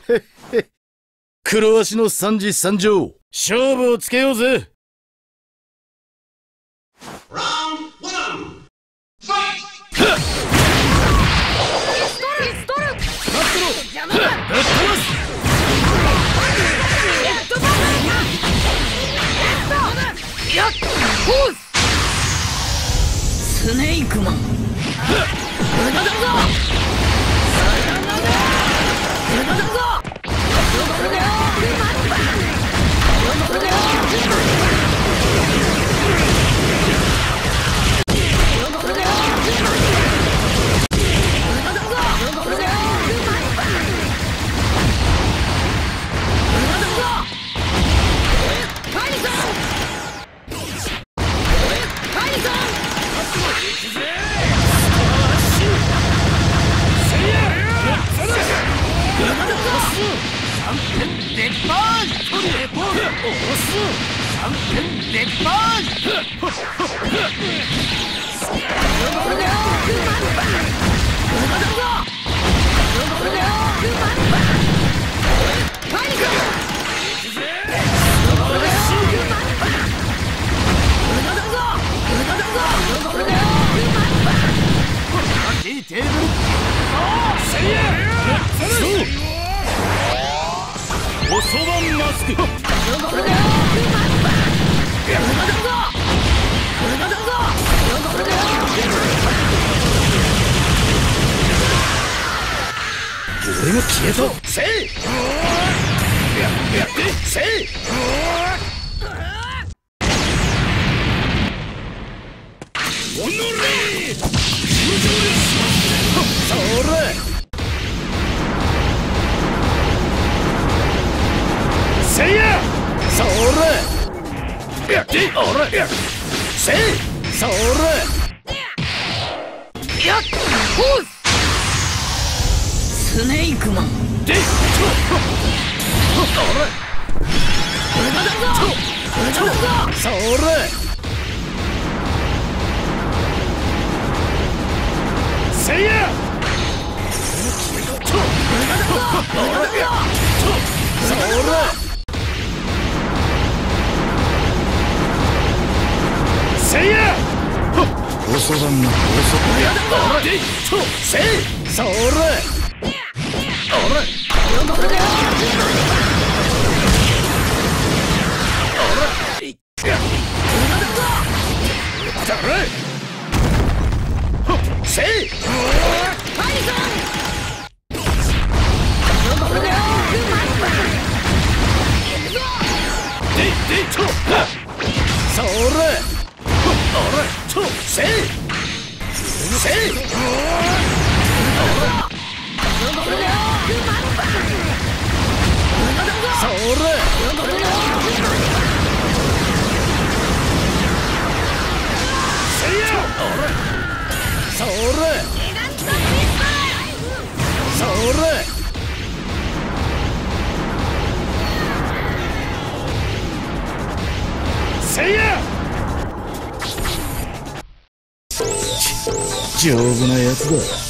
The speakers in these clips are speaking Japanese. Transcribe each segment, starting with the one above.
黒足の三次参上、勝負をつけようぜ。 スネークマン、俺が消えた。せいせいおのれそれせいやそれやっておれせいそれやっほっスネークマンでそれせいやそれせいや遅番の遅でせいそれ丈夫なやつだ。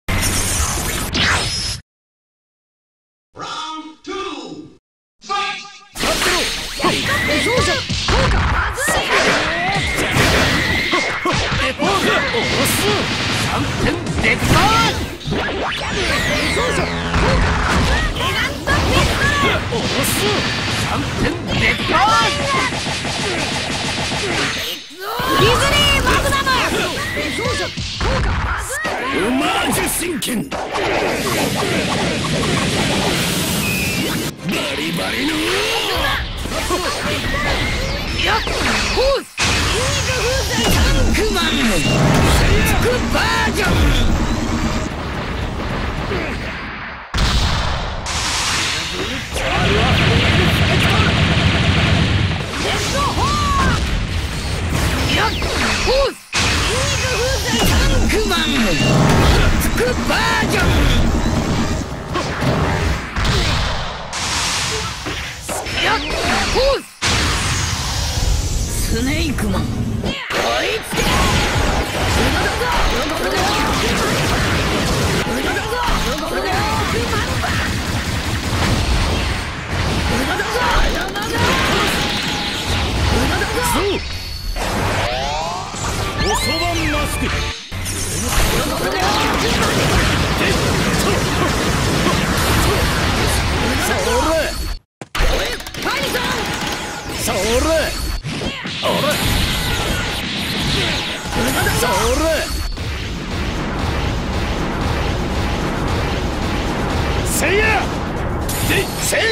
スネークマン追いつけ。 せい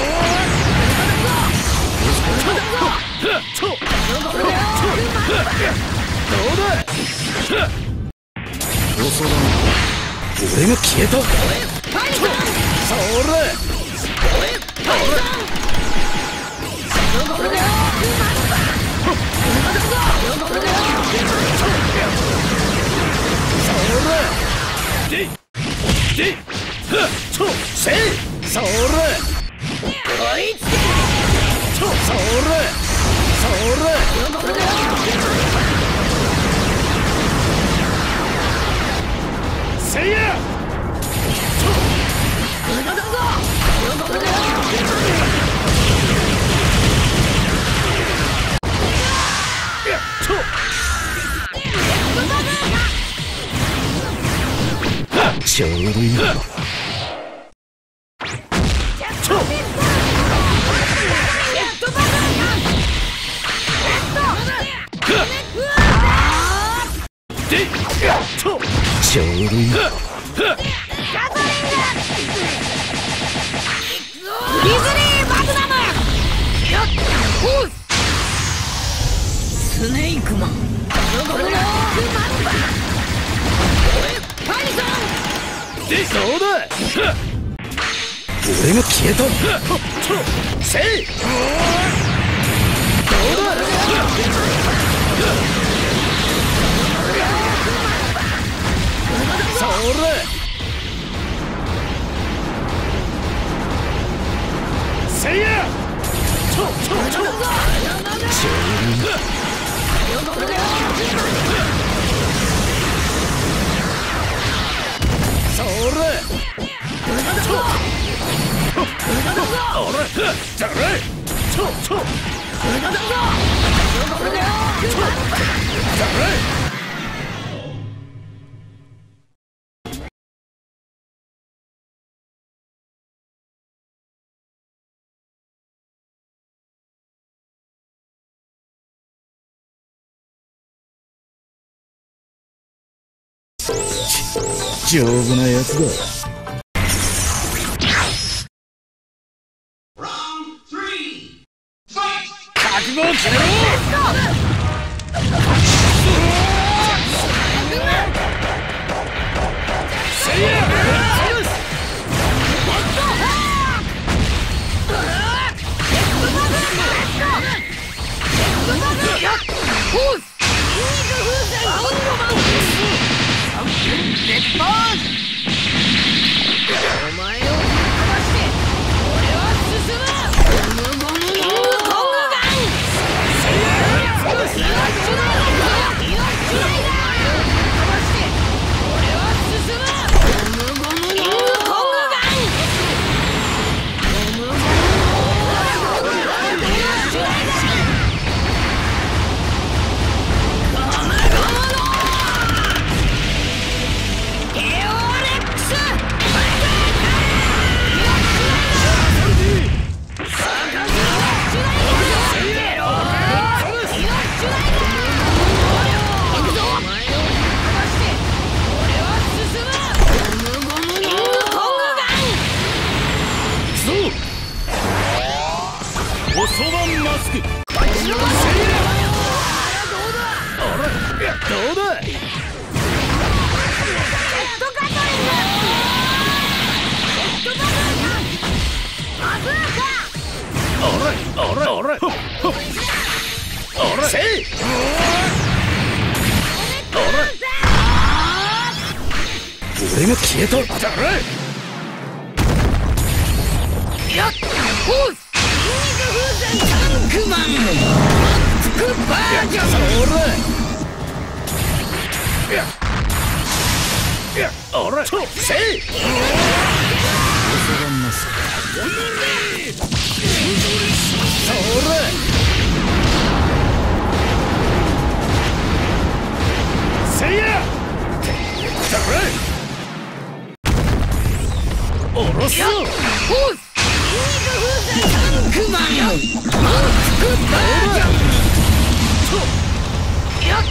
どうだ。俺が消えた。それ。ちょうどいい。ちょうどいい。 スネークマン。 どうだ。俺が消えた。せい。どうだ。それ。せいや。それ。丈夫なやつだ。覚悟を決めろ。せいや。そばマスク。どうだ。せい。俺が消えた。やっタンクマンつくバージョン。それ。せい。それ。せいや。それ。おろす。タンクマンつくバージョン。やっ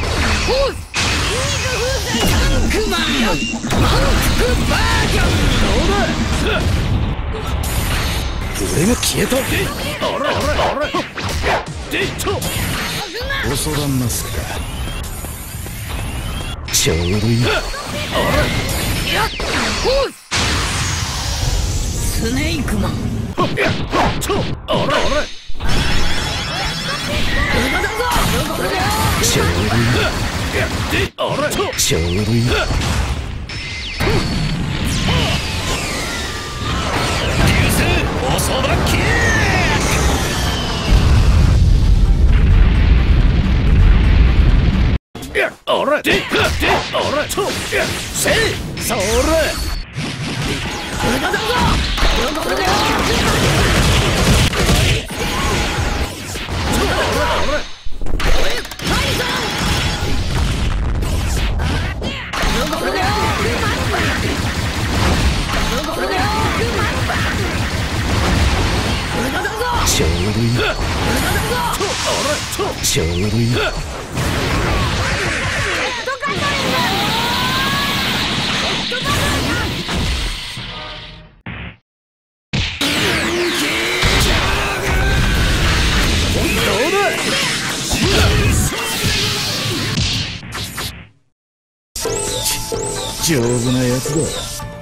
タンクマンつくバージョン。どうだ。 れが消えた。おらおらおら。でいと。 恐らんますか。 ちょうどいい。おら。 やっほうスネークマン。 やっと。おらおら。ちょうどいい。でおら。ちょうどいい。おそばキック。やっおらでおらとやっせいそらこれだぞこれだよちょうどいい。ちょうどいい。 丈夫なやつだ。